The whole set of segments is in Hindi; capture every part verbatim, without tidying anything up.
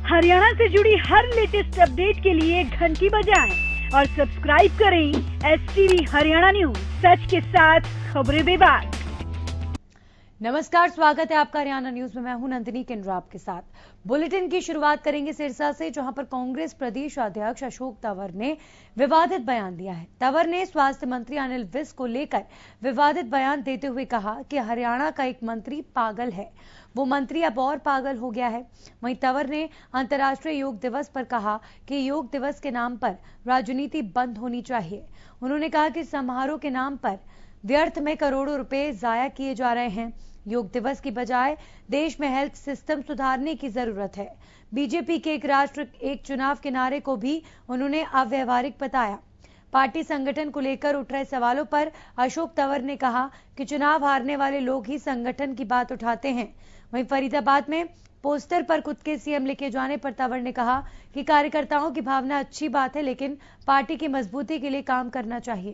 हरियाणा से जुड़ी हर लेटेस्ट अपडेट के लिए घंटी बजाएं और सब्सक्राइब करें एस टीवी हरियाणा न्यूज, सच के साथ खबरें बेबाक। नमस्कार, स्वागत है आपका हरियाणा न्यूज में। मैं हूं नंदिनी किन्नर आपके साथ। बुलेटिन की शुरुआत करेंगे सिरसा से, जहां पर कांग्रेस प्रदेश अध्यक्ष अशोक तंवर ने विवादित बयान दिया है। तंवर ने स्वास्थ्य मंत्री अनिल विज को लेकर विवादित बयान देते हुए कहा कि हरियाणा का एक मंत्री पागल है, वो मंत्री अब और पागल हो गया है। वहीं तंवर ने अंतर्राष्ट्रीय योग दिवस पर कहा कि योग दिवस के नाम पर राजनीति बंद होनी चाहिए। उन्होंने कहा कि समारोह के नाम पर व्यर्थ में करोड़ों रुपए जाया किए जा रहे हैं। योग दिवस की बजाय देश में हेल्थ सिस्टम सुधारने की जरूरत है। बीजेपी के एक राष्ट्र एक चुनाव के नारे को भी उन्होंने अव्यवहारिक बताया। पार्टी संगठन को लेकर उठ रहे सवालों पर अशोक तंवर ने कहा कि चुनाव हारने वाले लोग ही संगठन की बात उठाते हैं। वहीं फरीदाबाद में पोस्टर पर खुद के सीएम लिखे जाने पर तंवर ने कहा कि कार्यकर्ताओं की भावना अच्छी बात है, लेकिन पार्टी की मजबूती के लिए काम करना चाहिए।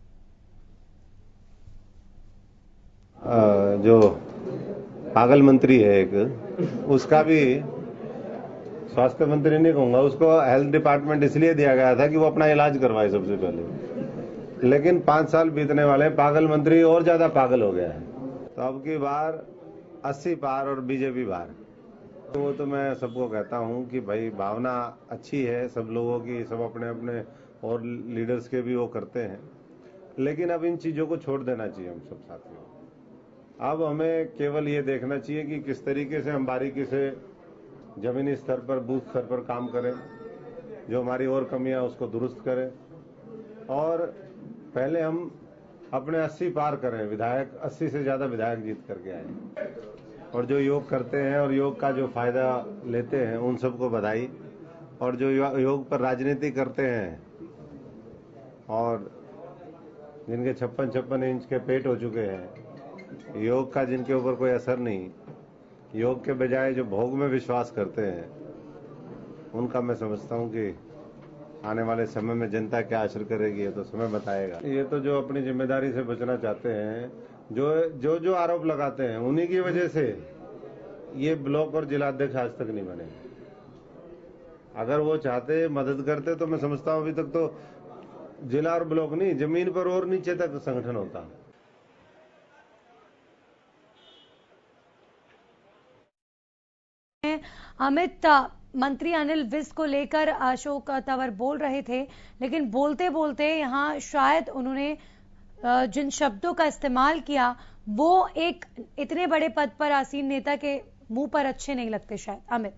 जो पागल मंत्री है एक, उसका भी स्वास्थ्य मंत्री नहीं कहूंगा, उसको हेल्थ डिपार्टमेंट इसलिए दिया गया था कि वो अपना इलाज करवाए सबसे पहले। लेकिन पांच साल बीतने वाले, पागल मंत्री और ज्यादा पागल हो गया है। तो अब की बार अस्सी पार और बीजेपी बार। तो वो तो मैं सबको कहता हूं कि भाई भावना अच्छी है सब लोगों की, सब अपने अपने और लीडर्स के भी वो करते हैं, लेकिन अब इन चीजों को छोड़ देना चाहिए हम सब साथियों। अब हमें केवल ये देखना चाहिए कि किस तरीके से हम बारीकी से जमीनी स्तर पर, बूथ स्तर पर काम करें, जो हमारी और कमियां उसको दुरुस्त करें, और पहले हम अपने अस्सी पार करें। विधायक अस्सी से ज्यादा विधायक जीत करके आए, और जो योग करते हैं और योग का जो फायदा लेते हैं उन सबको बधाई। और जो योग पर राजनीति करते हैं और जिनके छप्पन छप्पन इंच के पेट हो चुके हैं, योग का जिनके ऊपर कोई असर नहीं, योग के बजाय जो भोग में विश्वास करते हैं, उनका मैं समझता हूं कि आने वाले समय में जनता क्या असर करेगी ये तो समय बताएगा। ये तो जो अपनी जिम्मेदारी से बचना चाहते हैं, जो जो जो आरोप लगाते हैं, उन्हीं की वजह से ये ब्लॉक और जिलाध्यक्ष आज तक नहीं बने। अगर वो चाहते, मदद करते, तो मैं समझता हूं अभी तक तो जिला और ब्लॉक नहीं, जमीन पर और नीचे तक संगठन होता। अमित, मंत्री अनिल विज को लेकर अशोक तंवर बोल रहे थे, लेकिन बोलते बोलते यहाँ शायद उन्होंने जिन शब्दों का इस्तेमाल किया वो एक इतने बड़े पद पर आसीन नेता के मुंह पर अच्छे नहीं लगते शायद। अमित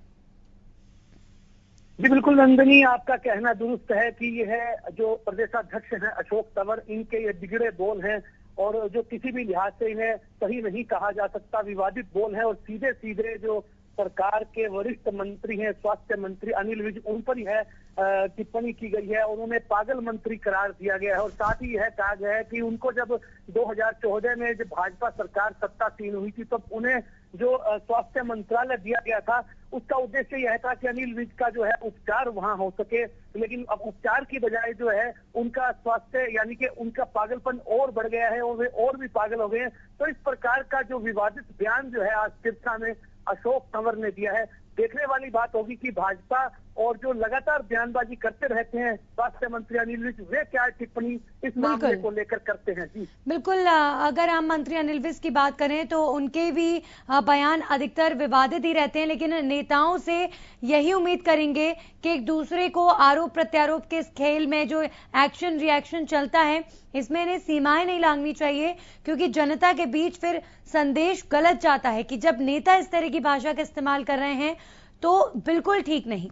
जी बिल्कुल नंदिनी, आपका कहना दुरुस्त है कि यह जो प्रदेशाध्यक्ष हैं अशोक तंवर, इनके ये बिगड़े बोल हैं और जो किसी भी लिहाज से इन्हें सही नहीं कहा जा सकता, विवादित बोल है। और सीधे सीधे जो सरकार के वरिष्ठ मंत्री हैं, स्वास्थ्य मंत्री अनिल विज, उन पर ही है टिप्पणी की गई है। उन्होंने पागल मंत्री करार दिया गया है और साथ ही यह कहा गया है कि उनको जब दो हज़ार चौदह में जब भाजपा सरकार सत्तासीन हुई थी, तब तो उन्हें जो स्वास्थ्य मंत्रालय दिया गया था, उसका उद्देश्य यह था कि अनिल विज का जो है उपचार वहां हो सके। लेकिन अब उपचार की बजाय जो है उनका स्वास्थ्य, यानी कि उनका पागलपन और बढ़ गया है और वे और भी पागल हो गए हैं। तो इस प्रकार का जो विवादित बयान जो है आज सिरसा में अशोक तंवर ने दिया है। देखने वाली बात होगी कि भाजपा और जो लगातार बयानबाजी करते रहते हैं स्वास्थ्य मंत्री अनिल विज, वे क्या टिप्पणी इस मामले को लेकर करते हैं। जी बिल्कुल, अगर हम मंत्री अनिल विज की बात करें तो उनके भी बयान अधिकतर विवादित ही रहते हैं, लेकिन नेताओं से यही उम्मीद करेंगे कि एक दूसरे को आरोप प्रत्यारोप के इस खेल में जो एक्शन रिएक्शन चलता है, इसमें इन्हें सीमाएं नहीं लांघनी चाहिए, क्योंकि जनता के बीच फिर संदेश गलत जाता है कि जब नेता इस तरह की भाषा का इस्तेमाल कर रहे हैं तो बिल्कुल ठीक नहीं।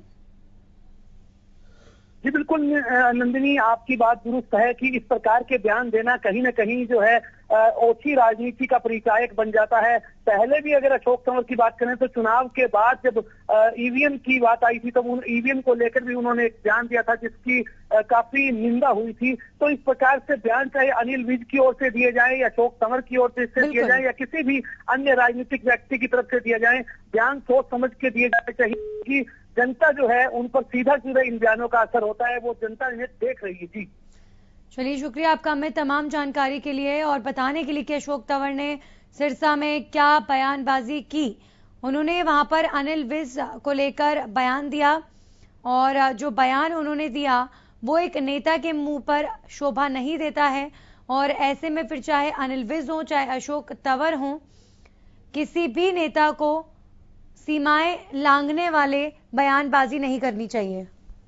जी बिल्कुल नंदिनी, आपकी बात दुरुस्त है कि इस प्रकार के बयान देना कहीं ना कहीं जो है ओछी राजनीति का परिचायक बन जाता है। पहले भी अगर अशोक तंवर की बात करें तो चुनाव के बाद जब ईवीएम की बात आई थी, तब तो ईवीएम को लेकर भी उन्होंने एक बयान दिया था जिसकी काफी निंदा हुई थी। तो इस प्रकार से बयान चाहे अनिल विज की ओर से दिए जाए या अशोक तंवर की ओर से दिए जाए या किसी भी अन्य राजनीतिक व्यक्ति की तरफ से दिया जाए, बयान सोच समझ के दिए जाने चाहिए कि जनता जो है उन पर सीधा सीधा इन बयानों का असर होता है, वो जनता इन्हें देख रही है। जी चलिए, शुक्रिया आपका हमें तमाम जानकारी के लिए और बताने के लिए कि अशोक तंवर ने सिरसा में क्या बयानबाजी की। उन्होंने वहां पर अनिल विज को लेकर बयान दिया और जो बयान उन्होंने दिया वो एक नेता के मुंह पर शोभा नहीं देता है और ऐसे में फिर चाहे अनिल विज हो चाहे अशोक तंवर हो, किसी भी नेता को सीमाएं लांघने वाले बयानबाजी नहीं करनी चाहिए।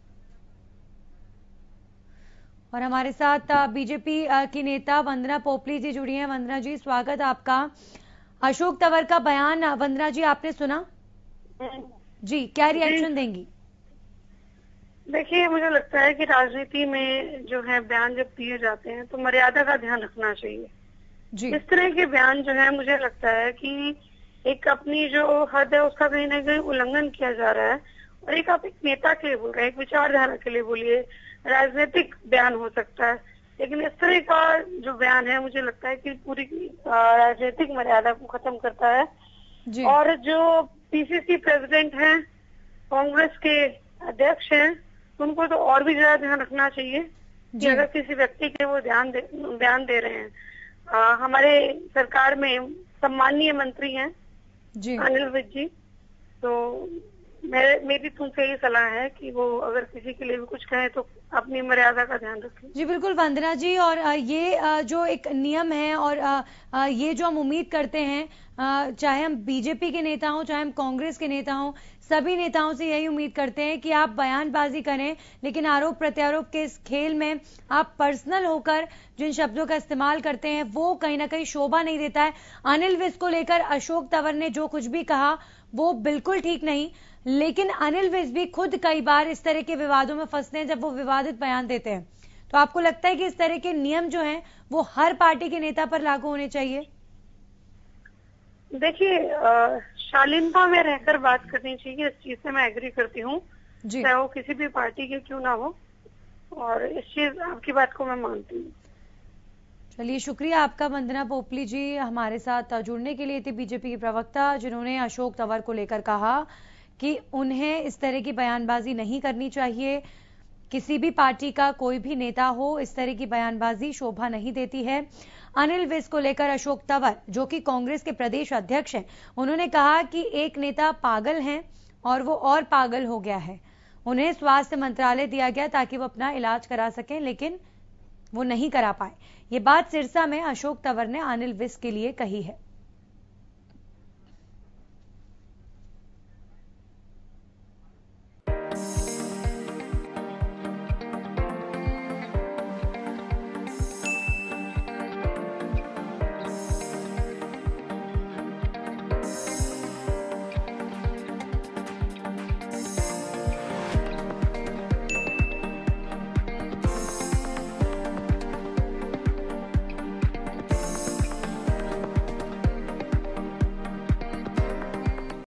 और हमारे साथ बीजेपी की नेता वंदना पोपली जी जुड़ी हैं। वंदना जी, स्वागत आपका। अशोक तंवर का बयान वंदना जी आपने सुना जी, क्या रिएक्शन देंगी? देखिए, मुझे लगता है कि राजनीति में जो है बयान जब दिए जाते हैं तो मर्यादा का ध्यान रखना चाहिए जी। इस तरह के बयान जो है मुझे लगता है कि एक अपनी जो हद है उसका कहीं ना कहीं उल्लंघन किया जा रहा है। और एक आप एक नेता के लिए बोल रहे हैं, एक विचारधारा के लिए बोलिए, राजनीतिक बयान हो सकता है, लेकिन इस तरह का जो बयान है मुझे लगता है कि पूरी राजनीतिक मर्यादा को खत्म करता है जी। और जो पीसीसी प्रेसिडेंट हैं, कांग्रेस के अध्यक्ष हैं, उनको तो और भी ज्यादा ध्यान रखना चाहिए कि अगर किसी व्यक्ति के वो ध्यान दे, बयान दे रहे हैं। आ, हमारे सरकार में सम्माननीय मंत्री हैं जी अनिल विज जी, तो मेरे मेरी तुमसे यही सलाह है कि वो अगर किसी के लिए भी कुछ कहें तो अपनी मर्यादा का ध्यान रखें जी। बिल्कुल वंदना जी, और ये जो एक नियम है और ये जो हम उम्मीद करते हैं, चाहे हम बीजेपी के नेता हों चाहे हम कांग्रेस के नेता हों, सभी नेताओं से यही उम्मीद करते हैं कि आप बयानबाजी करें, लेकिन आरोप प्रत्यारोप के इस खेल में आप पर्सनल होकर जिन शब्दों का इस्तेमाल करते हैं वो कहीं ना कहीं शोभा नहीं देता है। अनिल विज को लेकर अशोक तंवर ने जो कुछ भी कहा वो बिल्कुल ठीक नहीं, लेकिन अनिल विज भी खुद कई बार इस तरह के विवादों में फंसते हैं जब वो विवादित बयान देते हैं। तो आपको लगता है कि इस तरह के नियम जो हैं वो हर पार्टी के नेता पर लागू होने चाहिए? देखिए, शालीनता में रहकर बात करनी चाहिए, इस चीज से मैं एग्री करती हूँ, चाहे वो किसी भी पार्टी के क्यों ना हो, और इस चीज आपकी बात को मैं मानती हूँ। चलिए, शुक्रिया आपका वंदना पोपली जी हमारे साथ जुड़ने के लिए। थी बीजेपी की प्रवक्ता जिन्होंने अशोक तंवर को लेकर कहा कि उन्हें इस तरह की बयानबाजी नहीं करनी चाहिए। किसी भी पार्टी का कोई भी नेता हो, इस तरह की बयानबाजी शोभा नहीं देती है। अनिल विज को लेकर अशोक तंवर जो कि कांग्रेस के प्रदेश अध्यक्ष हैं, उन्होंने कहा कि एक नेता पागल हैं और वो और पागल हो गया है। उन्हें स्वास्थ्य मंत्रालय दिया गया ताकि वो अपना इलाज करा सकें, लेकिन वो नहीं करा पाए। ये बात सिरसा में अशोक तंवर ने अनिल विज के लिए कही है।